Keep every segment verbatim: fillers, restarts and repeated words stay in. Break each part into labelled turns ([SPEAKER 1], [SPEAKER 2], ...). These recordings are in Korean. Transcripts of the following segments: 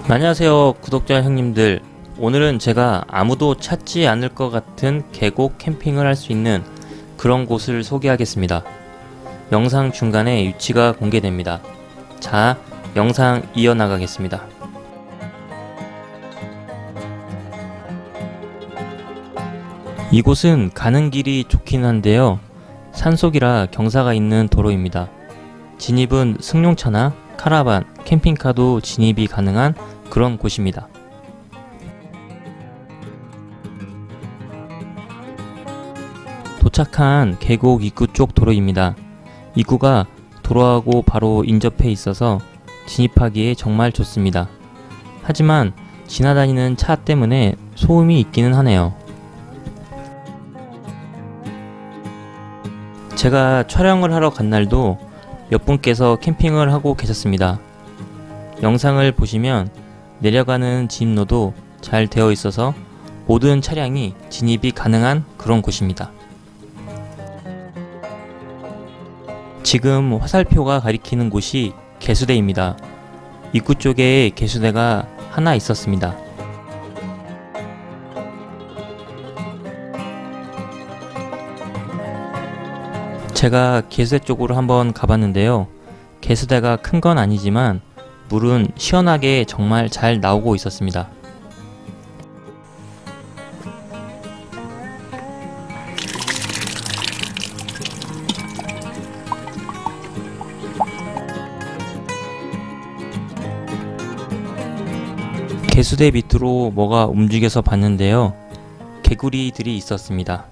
[SPEAKER 1] 안녕하세요 구독자 형님들, 오늘은 제가 아무도 찾지 않을 것 같은 계곡 캠핑을 할 수 있는 그런 곳을 소개하겠습니다. 영상 중간에 위치가 공개됩니다. 자, 영상 이어나가겠습니다. 이곳은 가는 길이 좋긴 한데요, 산속이라 경사가 있는 도로입니다. 진입은 승용차나 카라반, 캠핑카도 진입이 가능한 그런 곳입니다. 도착한 계곡 입구 쪽 도로입니다. 입구가 도로하고 바로 인접해 있어서 진입하기에 정말 좋습니다. 하지만 지나다니는 차 때문에 소음이 있기는 하네요. 제가 촬영을 하러 간 날도 몇 분께서 캠핑을 하고 계셨습니다. 영상을 보시면 내려가는 진입로도 잘 되어 있어서 모든 차량이 진입이 가능한 그런 곳입니다. 지금 화살표가 가리키는 곳이 개수대입니다. 입구 쪽에 개수대가 하나 있었습니다. 제가 개수대 쪽으로 한번 가봤는데요, 개수대가 큰 건 아니지만 물은 시원하게 정말 잘 나오고 있었습니다. 개수대 밑으로 뭐가 움직여서 봤는데요, 개구리들이 있었습니다.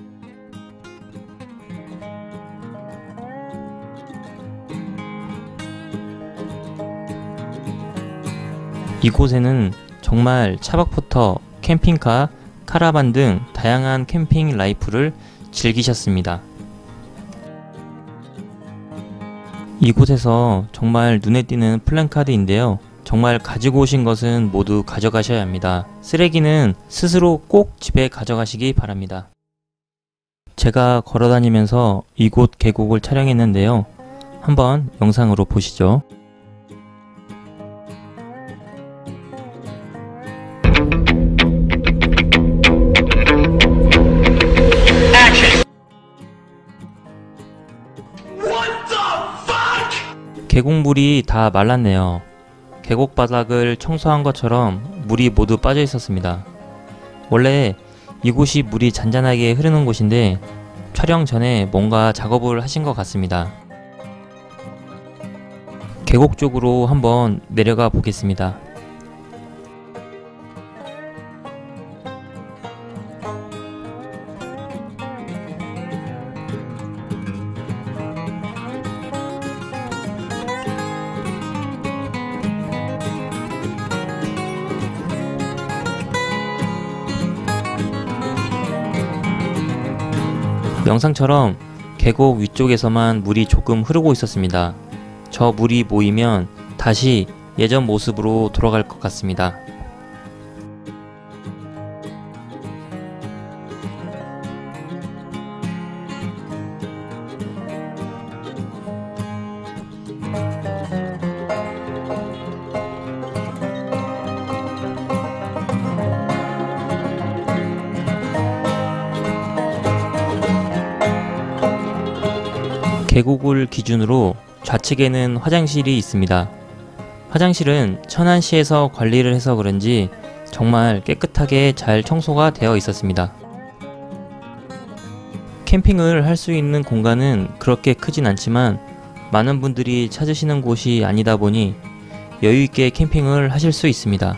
[SPEAKER 1] 이곳에는 정말 차박부터 캠핑카, 카라반 등 다양한 캠핑 라이프를 즐기셨습니다. 이곳에서 정말 눈에 띄는 플랜카드인데요, 정말 가지고 오신 것은 모두 가져가셔야 합니다. 쓰레기는 스스로 꼭 집에 가져가시기 바랍니다. 제가 걸어다니면서 이곳 계곡을 촬영했는데요, 한번 영상으로 보시죠. 계곡물이 다 말랐네요. 계곡 바닥을 청소한 것처럼 물이 모두 빠져 있었습니다. 원래 이곳이 물이 잔잔하게 흐르는 곳인데 촬영 전에 뭔가 작업을 하신 것 같습니다. 계곡 쪽으로 한번 내려가 보겠습니다. 영상처럼 계곡 위쪽에서만 물이 조금 흐르고 있었습니다. 저 물이 모이면 다시 예전 모습으로 돌아갈 것 같습니다. 계곡을 기준으로 좌측에는 화장실이 있습니다. 화장실은 천안시에서 관리를 해서 그런지 정말 깨끗하게 잘 청소가 되어 있었습니다. 캠핑을 할 수 있는 공간은 그렇게 크진 않지만 많은 분들이 찾으시는 곳이 아니다 보니 여유있게 캠핑을 하실 수 있습니다.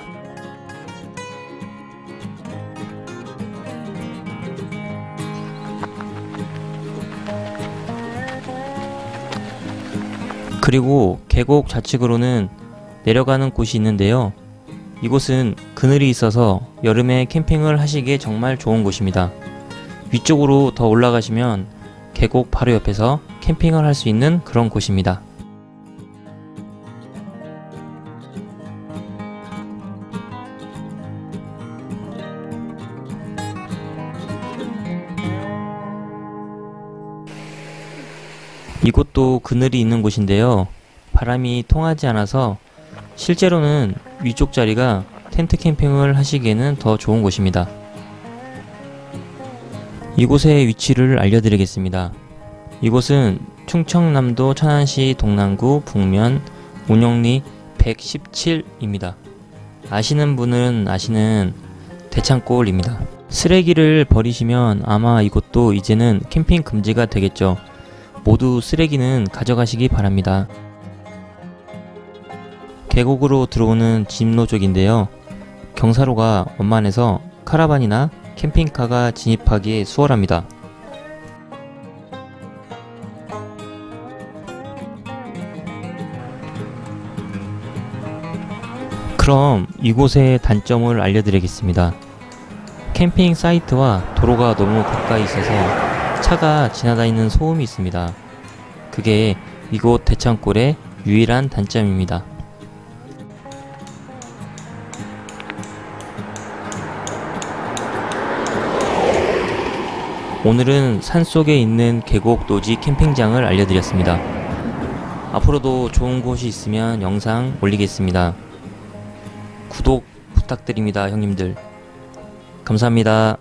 [SPEAKER 1] 그리고 계곡 좌측으로는 내려가는 곳이 있는데요, 이곳은 그늘이 있어서 여름에 캠핑을 하시기에 정말 좋은 곳입니다. 위쪽으로 더 올라가시면 계곡 바로 옆에서 캠핑을 할 수 있는 그런 곳입니다. 이곳도 그늘이 있는 곳인데요, 바람이 통하지 않아서 실제로는 위쪽 자리가 텐트 캠핑을 하시기에는 더 좋은 곳입니다. 이곳의 위치를 알려드리겠습니다. 이곳은 충청남도 천안시 동남구 북면 운영리 백십칠입니다. 아시는 분은 아시는 대창골입니다. 쓰레기를 버리시면 아마 이곳도 이제는 캠핑 금지가 되겠죠. 모두 쓰레기는 가져가시기 바랍니다. 계곡으로 들어오는 진입로 쪽인데요. 경사로가 원만해서 카라반이나 캠핑카가 진입하기 수월합니다. 그럼 이곳의 단점을 알려드리겠습니다. 캠핑 사이트와 도로가 너무 가까이 있어서 차가 지나다니는 소음이 있습니다. 그게 이곳 대창골의 유일한 단점입니다. 오늘은 산속에 있는 계곡 노지 캠핑장을 알려드렸습니다. 앞으로도 좋은 곳이 있으면 영상 올리겠습니다. 구독 부탁드립니다, 형님들. 감사합니다.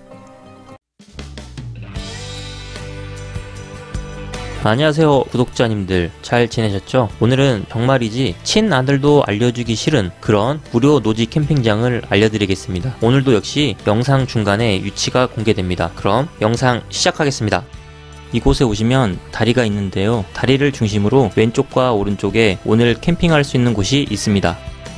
[SPEAKER 1] 안녕하세요, 구독자님들. 잘 지내셨죠? 오늘은 정말이지 친아들도 알려주기 싫은 그런 무료 노지 캠핑장을 알려드리겠습니다. 오늘도 역시 영상 중간에 위치가 공개됩니다. 그럼 영상 시작하겠습니다. 이곳에 오시면 다리가 있는데요. 다리를 중심으로 왼쪽과 오른쪽에 오늘 캠핑할 수 있는 곳이 있습니다.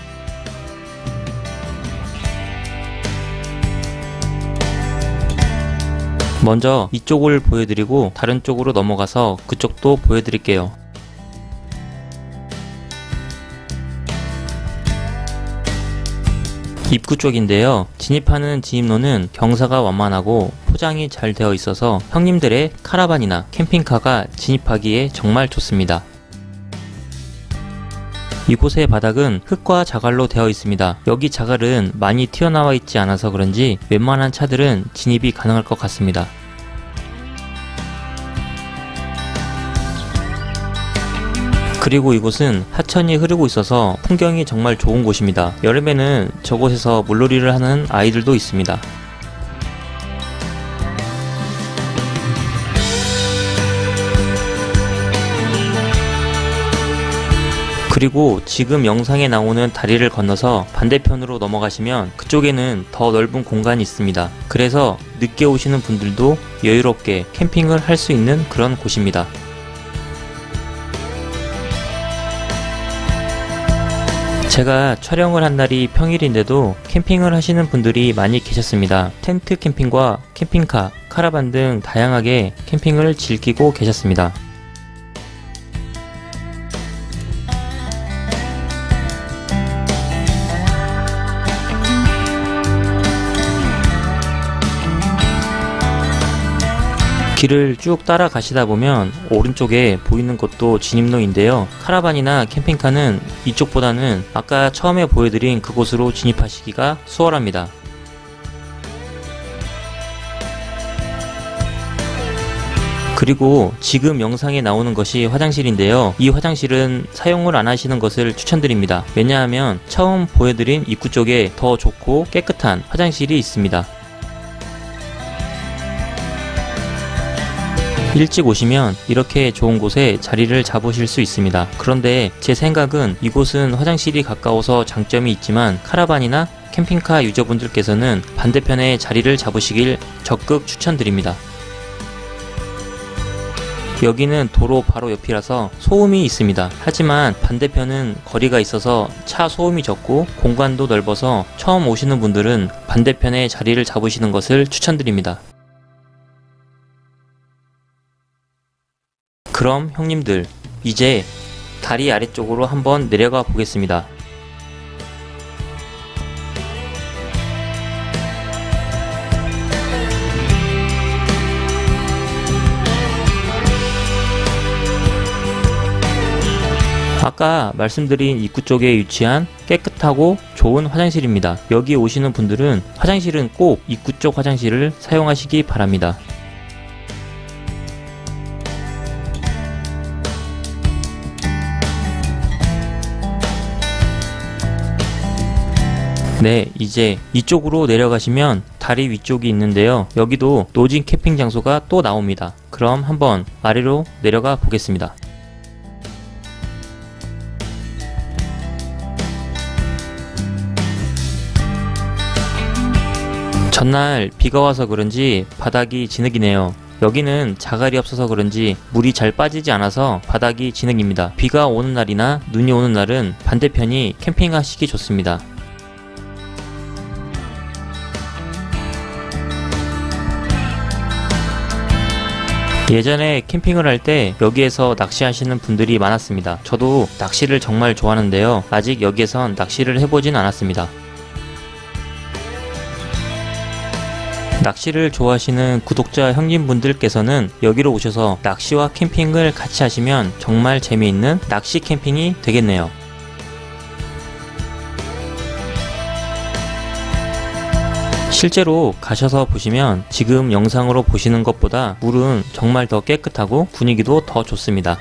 [SPEAKER 1] 먼저 이쪽을 보여드리고 다른 쪽으로 넘어가서 그쪽도 보여드릴게요. 입구 쪽인데요. 진입하는 진입로는 경사가 완만하고 포장이 잘 되어 있어서 형님들의 카라반이나 캠핑카가 진입하기에 정말 좋습니다. 이곳의 바닥은 흙과 자갈로 되어 있습니다. 여기 자갈은 많이 튀어나와 있지 않아서 그런지 웬만한 차들은 진입이 가능할 것 같습니다. 그리고 이곳은 하천이 흐르고 있어서 풍경이 정말 좋은 곳입니다. 여름에는 저곳에서 물놀이를 하는 아이들도 있습니다. 그리고 지금 영상에 나오는 다리를 건너서 반대편으로 넘어가시면 그쪽에는 더 넓은 공간이 있습니다. 그래서 늦게 오시는 분들도 여유롭게 캠핑을 할 수 있는 그런 곳입니다. 제가 촬영을 한 날이 평일인데도 캠핑을 하시는 분들이 많이 계셨습니다. 텐트 캠핑과 캠핑카, 카라반 등 다양하게 캠핑을 즐기고 계셨습니다. 길을 쭉 따라가시다 보면 오른쪽에 보이는 곳도 진입로인데요. 카라반이나 캠핑카는 이쪽보다는 아까 처음에 보여드린 그곳으로 진입하시기가 수월합니다. 그리고 지금 영상에 나오는 것이 화장실인데요. 이 화장실은 사용을 안 하시는 것을 추천드립니다. 왜냐하면 처음 보여드린 입구 쪽에 더 좋고 깨끗한 화장실이 있습니다. 일찍 오시면 이렇게 좋은 곳에 자리를 잡으실 수 있습니다. 그런데 제 생각은 이곳은 화장실이 가까워서 장점이 있지만 카라반이나 캠핑카 유저분들께서는 반대편에 자리를 잡으시길 적극 추천드립니다. 여기는 도로 바로 옆이라서 소음이 있습니다. 하지만 반대편은 거리가 있어서 차 소음이 적고 공간도 넓어서 처음 오시는 분들은 반대편에 자리를 잡으시는 것을 추천드립니다. 그럼 형님들, 이제 다리 아래쪽으로 한번 내려가 보겠습니다. 아까 말씀드린 입구 쪽에 위치한 깨끗하고 좋은 화장실입니다. 여기 오시는 분들은 화장실은 꼭 입구 쪽 화장실을 사용하시기 바랍니다. 네, 이제 이쪽으로 내려가시면 다리 위쪽이 있는데요. 여기도 노진 캠핑 장소가 또 나옵니다. 그럼 한번 아래로 내려가 보겠습니다. 전날 비가 와서 그런지 바닥이 진흙이네요. 여기는 자갈이 없어서 그런지 물이 잘 빠지지 않아서 바닥이 진흙입니다. 비가 오는 날이나 눈이 오는 날은 반대편이 캠핑하시기 좋습니다. 예전에 캠핑을 할 때 여기에서 낚시하시는 분들이 많았습니다. 저도 낚시를 정말 좋아하는데요. 아직 여기에선 낚시를 해보진 않았습니다. 낚시를 좋아하시는 구독자 형님분들께서는 여기로 오셔서 낚시와 캠핑을 같이 하시면 정말 재미있는 낚시 캠핑이 되겠네요. 실제로 가셔서 보시면 지금 영상으로 보시는 것보다 물은 정말 더 깨끗하고 분위기도 더 좋습니다.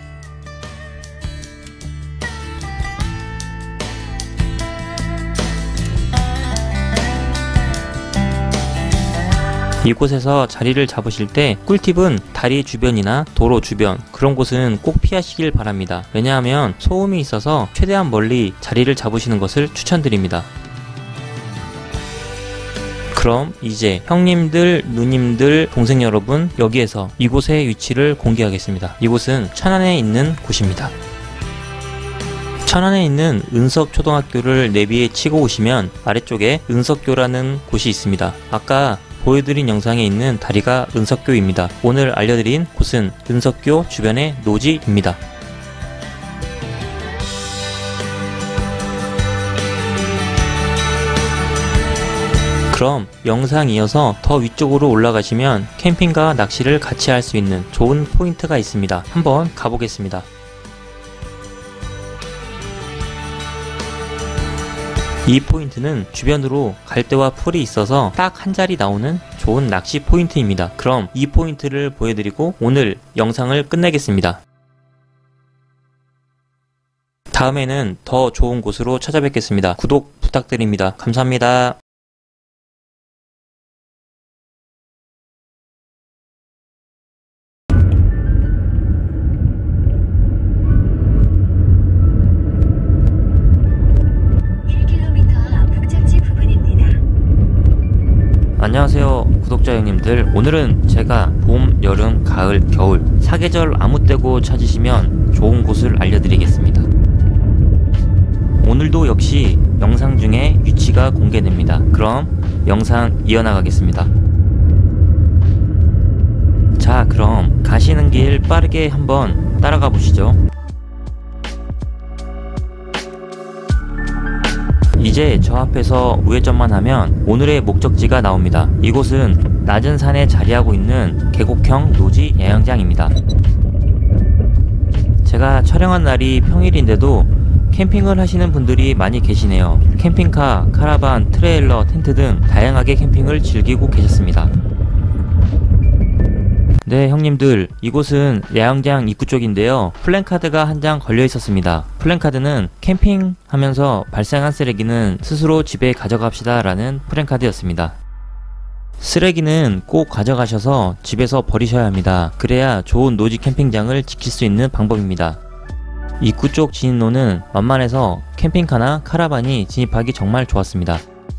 [SPEAKER 1] 이곳에서 자리를 잡으실 때 꿀팁은 다리 주변이나 도로 주변 그런 곳은 꼭 피하시길 바랍니다. 왜냐하면 소음이 있어서 최대한 멀리 자리를 잡으시는 것을 추천드립니다. 그럼 이제 형님들, 누님들, 동생 여러분, 여기에서 이곳의 위치를 공개하겠습니다. 이곳은 천안에 있는 곳입니다. 천안에 있는 은석초등학교를 내비에 치고 오시면 아래쪽에 은석교라는 곳이 있습니다. 아까 보여드린 영상에 있는 다리가 은석교입니다. 오늘 알려드린 곳은 은석교 주변의 노지입니다. 그럼 영상 이어서 더 위쪽으로 올라가시면 캠핑과 낚시를 같이 할 수 있는 좋은 포인트가 있습니다. 한번 가보겠습니다. 이 포인트는 주변으로 갈대와 풀이 있어서 딱 한 자리 나오는 좋은 낚시 포인트입니다. 그럼 이 포인트를 보여드리고 오늘 영상을 끝내겠습니다. 다음에는 더 좋은 곳으로 찾아뵙겠습니다. 구독 부탁드립니다. 감사합니다. 안녕하세요 구독자 형님들, 오늘은 제가 봄, 여름, 가을, 겨울 사계절 아무 때고 찾으시면 좋은 곳을 알려드리겠습니다. 오늘도 역시 영상 중에 위치가 공개됩니다. 그럼 영상 이어나가겠습니다. 자, 그럼 가시는 길 빠르게 한번 따라가 보시죠. 이제 저 앞에서 우회전만 하면 오늘의 목적지가 나옵니다. 이곳은 낮은 산에 자리하고 있는 계곡형 노지 야영장입니다. 제가 촬영한 날이 평일인데도 캠핑을 하시는 분들이 많이 계시네요. 캠핑카, 카라반, 트레일러, 텐트 등 다양하게 캠핑을 즐기고 계셨습니다. 네, 형님들, 이곳은 야영장 입구 쪽인데요. 플랜카드가 한 장 걸려 있었습니다. 플랜카드는 캠핑하면서 발생한 쓰레기는 스스로 집에 가져갑시다 라는 플랜카드였습니다. 쓰레기는 꼭 가져가셔서 집에서 버리셔야 합니다. 그래야 좋은 노지 캠핑장을 지킬 수 있는 방법입니다. 입구 쪽 진입로는 만만해서 캠핑카나 카라반이 진입하기 정말 좋았습니다.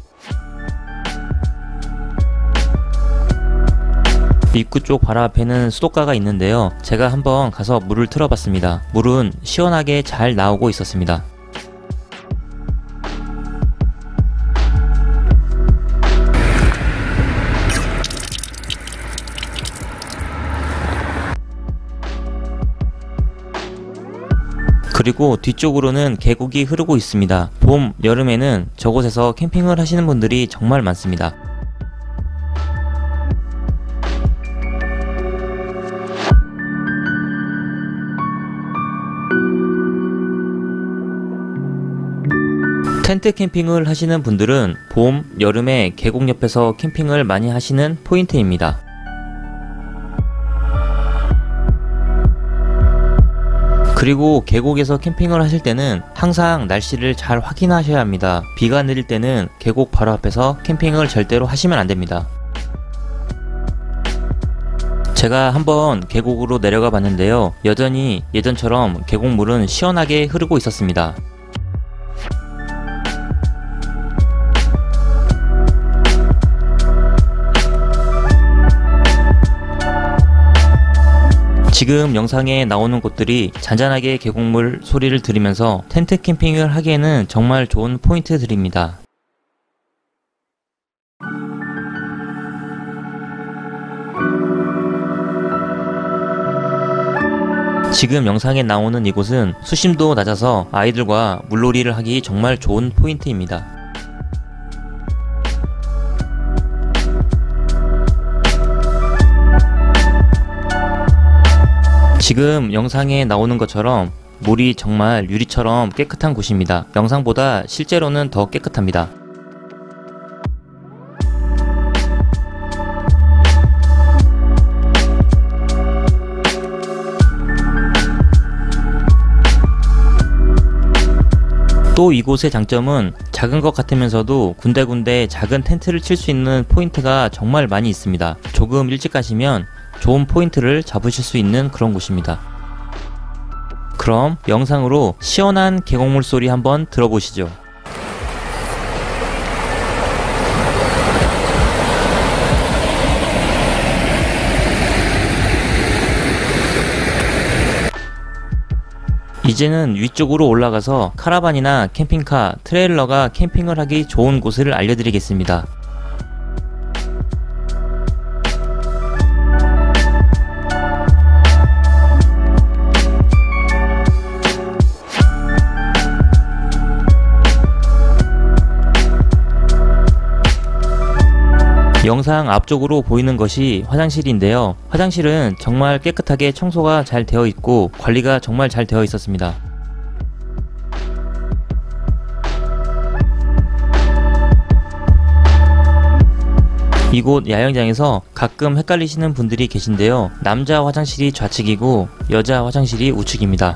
[SPEAKER 1] 입구 쪽 바로 앞에는 수도가가 있는데요. 제가 한번 가서 물을 틀어봤습니다. 물은 시원하게 잘 나오고 있었습니다. 그리고 뒤쪽으로는 계곡이 흐르고 있습니다. 봄, 여름에는 저곳에서 캠핑을 하시는 분들이 정말 많습니다. 텐트 캠핑을 하시는 분들은 봄, 여름에 계곡 옆에서 캠핑을 많이 하시는 그리고 계곡에서 캠핑을 하실 때는 항상 날씨를 잘 확인하셔야 합니다. 비가 내릴 때는 계곡 바로 앞에서 캠핑을 절대로 하시면 안 됩니다. 제가 한번 계곡으로 내려가 봤는데요. 여전히 예전처럼 계곡물은 시원하게 흐르고 있었습니다. 지금 영상에 나오는 곳들이 잔잔하게 계곡물 소리를 들으면서 텐트 캠핑을 하기에는 정말 좋은 포인트들입니다. 지금 영상에 나오는 이곳은 수심도 낮아서 아이들과 물놀이를 하기 정말 좋은 포인트입니다. 지금 영상에 나오는 것처럼 물이 정말 유리처럼 깨끗한 곳입니다. 영상보다 실제로는 더 깨끗합니다. 또 이곳의 장점은 작은 것 같으면서도 군데군데 작은 텐트를 칠 수 있는 포인트가 정말 많이 있습니다. 조금 일찍 가시면 좋은 포인트를 잡으실 수 있는 그런 곳입니다. 그럼 영상으로 시원한 계곡물 소리 한번 들어보시죠. 이제는 위쪽으로 올라가서 카라반이나 캠핑카, 트레일러가 캠핑을 하기 좋은 곳을 알려드리겠습니다. 영상 앞쪽으로 보이는 것이 화장실인데요. 화장실은 정말 깨끗하게 청소가 잘 되어 있고 관리가 정말 잘 되어 있었습니다. 이곳 야영장에서 가끔 헷갈리시는 분들이 계신데요. 남자 화장실이 좌측이고 여자 화장실이 우측입니다.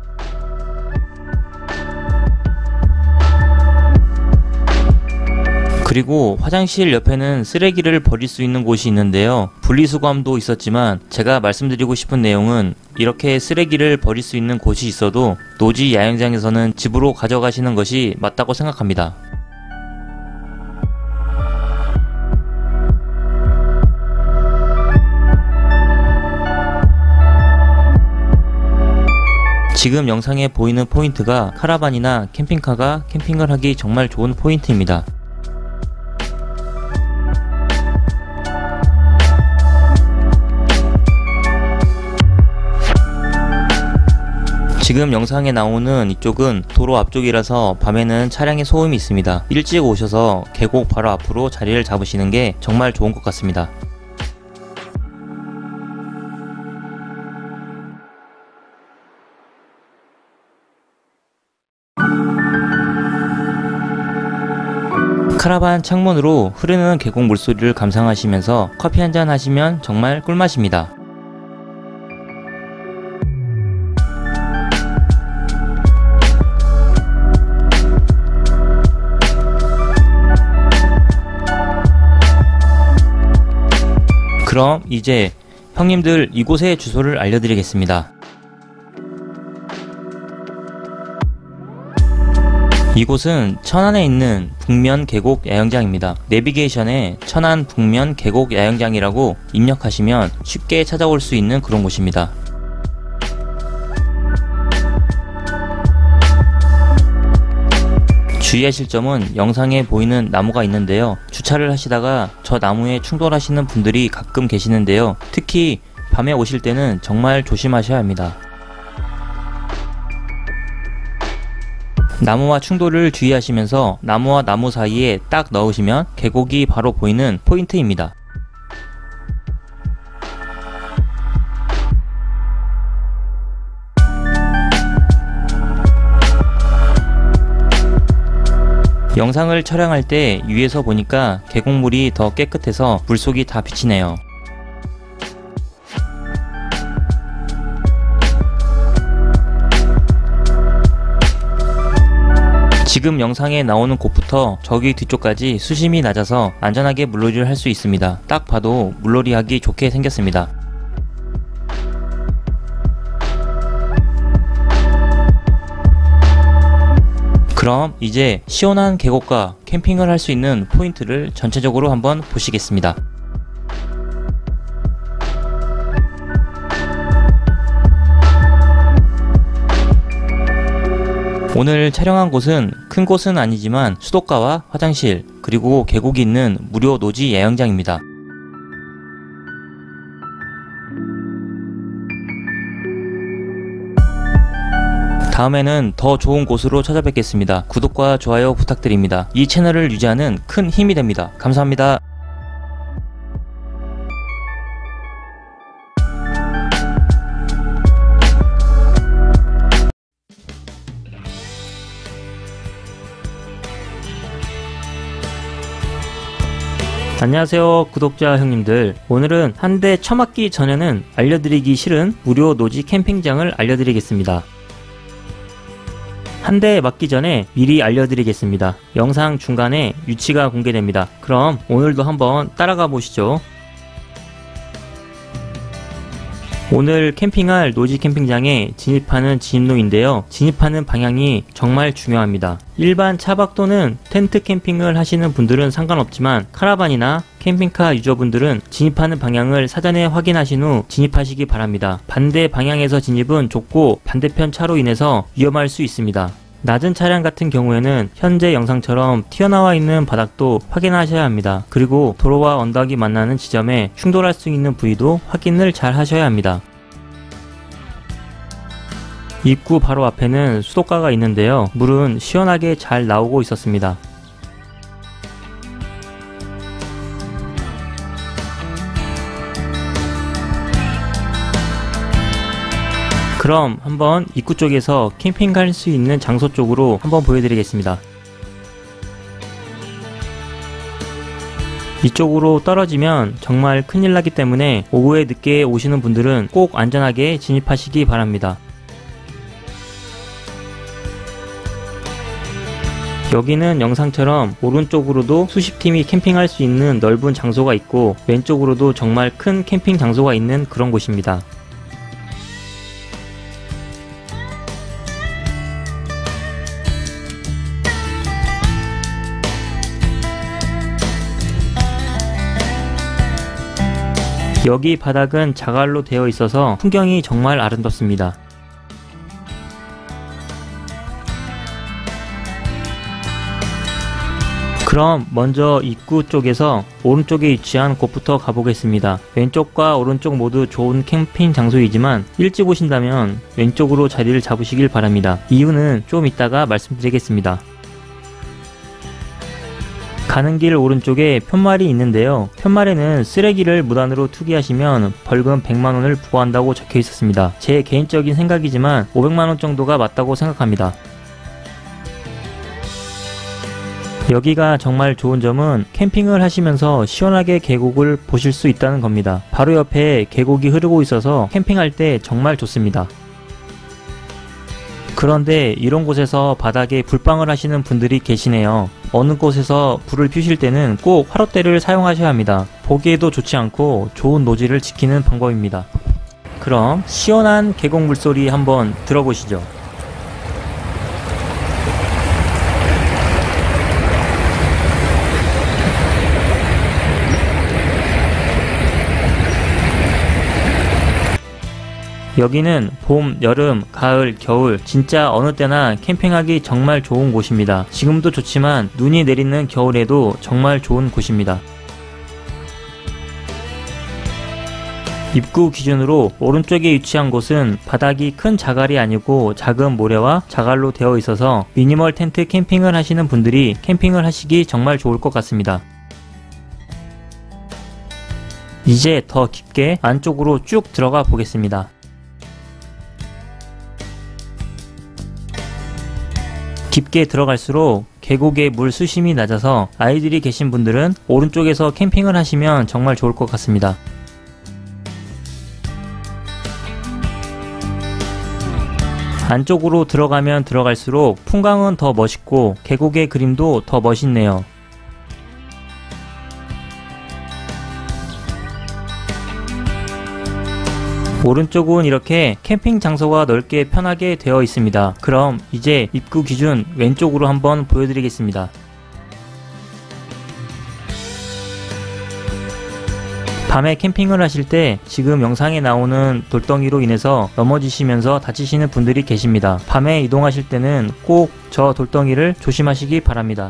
[SPEAKER 1] 그리고 화장실 옆에는 쓰레기를 버릴 수 있는 곳이 있는데요. 분리수거함도 있었지만 제가 말씀드리고 싶은 내용은 이렇게 쓰레기를 버릴 수 있는 곳이 있어도 노지 야영장에서는 집으로 가져가시는 것이 맞다고 생각합니다. 지금 영상에 보이는 포인트가 카라반이나 캠핑카가 캠핑을 하기 정말 좋은 포인트입니다. 지금 영상에 나오는 이쪽은 도로 앞쪽이라서 밤에는 차량의 소음이 있습니다. 일찍 오셔서 계곡 바로 앞으로 자리를 잡으시는 게 정말 좋은 것 같습니다. 카라반 창문으로 흐르는 계곡 물소리를 감상하시면서 커피 한잔 하시면 정말 꿀맛입니다. 그럼 이제 형님들 이곳의 주소를 알려드리겠습니다. 이곳은 천안에 있는 북면 계곡 야영장입니다. 내비게이션에 천안 북면 계곡 야영장이라고 입력하시면 쉽게 찾아올 수 있는 그런 곳입니다. 주의하실 점은 영상에 보이는 나무가 있는데요. 주차를 하시다가 저 나무에 충돌하시는 분들이 가끔 계시는데요. 특히 밤에 오실 때는 정말 조심하셔야 합니다. 나무와 충돌을 주의하시면서 나무와 나무 사이에 딱 넣으시면 계곡이 바로 보이는 포인트입니다. 영상을 촬영할 때 위에서 보니까 계곡물이 더 깨끗해서 물속이 다 비치네요. 지금 영상에 나오는 곳부터 저기 뒤쪽까지 수심이 낮아서 안전하게 물놀이를 할 수 있습니다. 딱 봐도 물놀이 하기 좋게 생겼습니다. 그럼 이제 시원한 계곡과 캠핑을 할 수 있는 포인트를 전체적으로 한번 보시겠습니다. 오늘 촬영한 곳은 큰 곳은 아니지만 수도가와 화장실 그리고 계곡이 있는 무료 노지 야영장입니다. 다음에는 더 좋은 곳으로 찾아뵙겠습니다. 구독과 좋아요 부탁드립니다. 이 채널을 유지하는 큰 힘이 됩니다. 감사합니다. 안녕하세요 구독자 형님들, 오늘은 한 대 처맞기 전에는 알려드리기 싫은 무료 노지 캠핑장을 알려드리겠습니다. 한 대 맞기 전에 미리 알려드리겠습니다. 영상 중간에 위치가 공개됩니다. 그럼 오늘도 한번 따라가 보시죠. 오늘 캠핑할 노지 캠핑장에 진입하는 진입로인데요. 진입하는 방향이 정말 중요합니다. 일반 차박 또는 텐트 캠핑을 하시는 분들은 상관없지만 카라반이나 캠핑카 유저분들은 진입하는 방향을 사전에 확인하신 후 진입하시기 바랍니다. 반대 방향에서 진입은 좁고 반대편 차로 인해서 위험할 수 있습니다. 낮은 차량 같은 경우에는 현재 영상처럼 튀어나와 있는 바닥도 확인하셔야 합니다. 그리고 도로와 언덕이 만나는 지점에 충돌할 수 있는 부위도 확인을 잘 하셔야 합니다. 입구 바로 앞에는 수도가가 있는데요. 물은 시원하게 잘 나오고 있었습니다. 그럼 한번 입구 쪽에서 캠핑 갈 수 있는 장소 쪽으로 한번 보여드리겠습니다. 이쪽으로 떨어지면 정말 큰일 나기 때문에 오후에 늦게 오시는 분들은 꼭 안전하게 진입하시기 바랍니다. 여기는 영상처럼 오른쪽으로도 수십 팀이 캠핑할 수 있는 넓은 장소가 있고 왼쪽으로도 정말 큰 캠핑 장소가 있는 그런 곳입니다. 여기 바닥은 자갈로 되어 있어서 풍경이 정말 아름답습니다. 그럼 먼저 입구 쪽에서 오른쪽에 위치한 곳부터 가보겠습니다. 왼쪽과 오른쪽 모두 좋은 캠핑 장소이지만 일찍 오신다면 왼쪽으로 자리를 잡으시길 바랍니다. 이유는 좀 이따가 말씀드리겠습니다. 가는 길 오른쪽에 편말이 있는데요. 편말에는 쓰레기를 무단으로 투기하시면 벌금 백만 원을 부과한다고 적혀 있었습니다. 제 개인적인 생각이지만 오백만 원 정도가 맞다고 생각합니다. 여기가 정말 좋은 점은 캠핑을 하시면서 시원하게 계곡을 보실 수 있다는 겁니다. 바로 옆에 계곡이 흐르고 있어서 캠핑할 때 정말 좋습니다. 그런데 이런 곳에서 바닥에 불방을 하시는 분들이 계시네요. 어느 곳에서 불을 피우실 때는 꼭 화롯대를 사용하셔야 합니다. 보기에도 좋지 않고 좋은 노지를 지키는 방법입니다. 그럼 시원한 계곡 물소리 한번 들어보시죠. 여기는 봄, 여름, 가을, 겨울 진짜 어느 때나 캠핑하기 정말 좋은 곳입니다. 지금도 좋지만 눈이 내리는 겨울에도 정말 좋은 곳입니다. 입구 기준으로 오른쪽에 위치한 곳은 바닥이 큰 자갈이 아니고 작은 모래와 자갈로 되어 있어서 미니멀 텐트 캠핑을 하시는 분들이 캠핑을 하시기 정말 좋을 것 같습니다. 이제 더 깊게 안쪽으로 쭉 들어가 보겠습니다. 깊게 들어갈수록 계곡의 물 수심이 낮아서 아이들이 계신 분들은 오른쪽에서 캠핑을 하시면 정말 좋을 것 같습니다. 안쪽으로 들어가면 들어갈수록 풍광은 더 멋있고 계곡의 그림도 더 멋있네요. 오른쪽은 이렇게 캠핑 장소가 넓게 편하게 되어 있습니다. 그럼 이제 입구 기준 왼쪽으로 한번 보여드리겠습니다. 밤에 캠핑을 하실 때 지금 영상에 나오는 돌덩이로 인해서 넘어지시면서 다치시는 분들이 계십니다. 밤에 이동하실 때는 꼭 저 돌덩이를 조심하시기 바랍니다.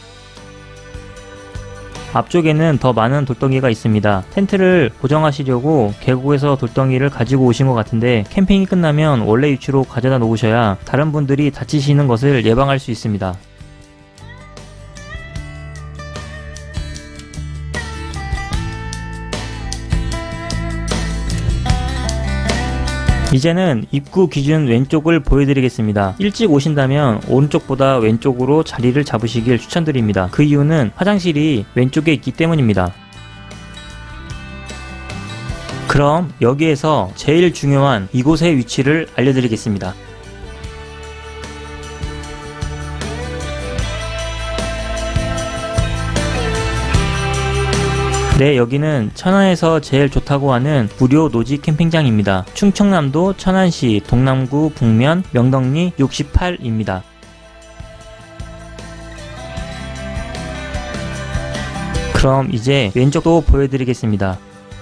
[SPEAKER 1] 앞쪽에는 더 많은 돌덩이가 있습니다. 텐트를 고정하시려고 계곡에서 돌덩이를 가지고 오신 것 같은데 캠핑이 끝나면 원래 위치로 가져다 놓으셔야 다른 분들이 다치시는 것을 예방할 수 있습니다. 이제는 입구 기준 왼쪽을 보여드리겠습니다. 일찍 오신다면 오른쪽보다 왼쪽으로 자리를 잡으시길 추천드립니다. 그 이유는 화장실이 왼쪽에 있기 때문입니다. 그럼 여기에서 제일 중요한 이곳의 위치를 알려드리겠습니다. 네, 여기는 천안에서 제일 좋다고 하는 무료 노지 캠핑장입니다. 충청남도 천안시 동남구 북면 명덕리 육십팔입니다. 그럼 이제 왼쪽도 보여드리겠습니다.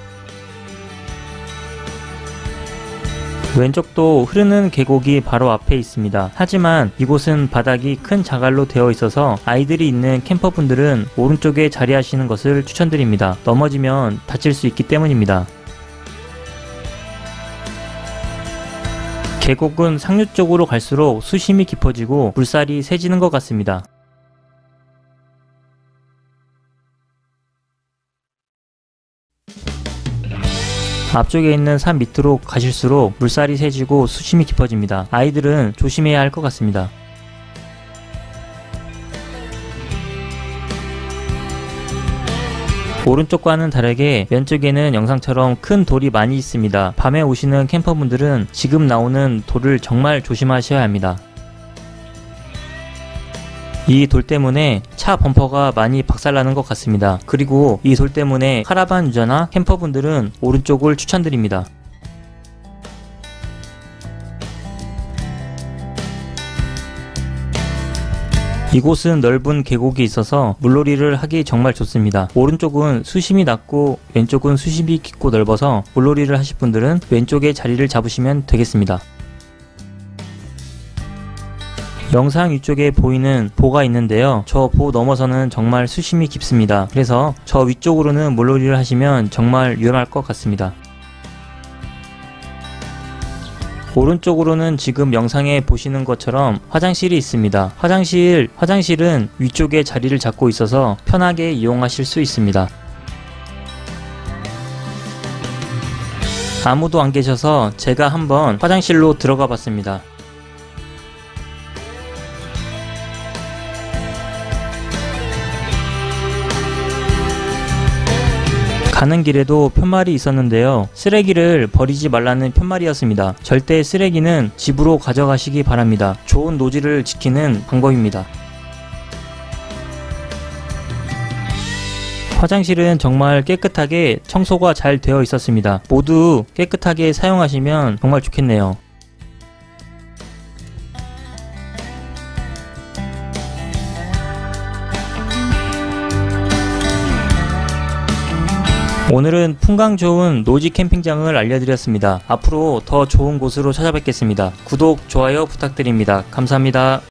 [SPEAKER 1] 왼쪽도 흐르는 계곡이 바로 앞에 있습니다. 하지만 이곳은 바닥이 큰 자갈로 되어 있어서 아이들이 있는 캠퍼분들은 오른쪽에 자리하시는 것을 추천드립니다. 넘어지면 다칠 수 있기 때문입니다. 계곡은 상류 쪽으로 갈수록 수심이 깊어지고 물살이 세지는 것 같습니다. 앞쪽에 있는 산 밑으로 가실수록 물살이 세지고 수심이 깊어집니다. 아이들은 조심해야 할 것 같습니다. 오른쪽과는 다르게 왼쪽에는 영상처럼 큰 돌이 많이 있습니다. 밤에 오시는 캠퍼분들은 지금 나오는 돌을 정말 조심하셔야 합니다. 이 돌 때문에 차 범퍼가 많이 박살나는 것 같습니다. 그리고 이 돌 때문에 카라반 유저나 캠퍼분들은 오른쪽을 추천드립니다. 이곳은 넓은 계곡이 있어서 물놀이를 하기 정말 좋습니다. 오른쪽은 수심이 낮고 왼쪽은 수심이 깊고 넓어서 물놀이를 하실 분들은 왼쪽에 자리를 잡으시면 되겠습니다. 영상 위쪽에 보이는 보가 있는데요. 저 보 넘어서는 정말 수심이 깊습니다. 그래서 저 위쪽으로는 물놀이를 하시면 정말 위험할 것 같습니다. 오른쪽으로는 지금 영상에 보시는 것처럼 화장실이 있습니다. 화장실, 화장실은 위쪽에 자리를 잡고 있어서 편하게 이용하실 수 있습니다. 아무도 안 계셔서 제가 한번 화장실로 들어가 봤습니다. 가는 길에도 푯말이 있었는데요. 쓰레기를 버리지 말라는 푯말이었습니다. 절대 쓰레기는 집으로 가져가시기 바랍니다. 좋은 노지를 지키는 방법입니다. 화장실은 정말 깨끗하게 청소가 잘 되어 있었습니다. 모두 깨끗하게 사용하시면 정말 좋겠네요. 오늘은 풍광 좋은 노지 캠핑장을 알려드렸습니다. 앞으로 더 좋은 곳으로 찾아뵙겠습니다. 구독, 좋아요 부탁드립니다. 감사합니다.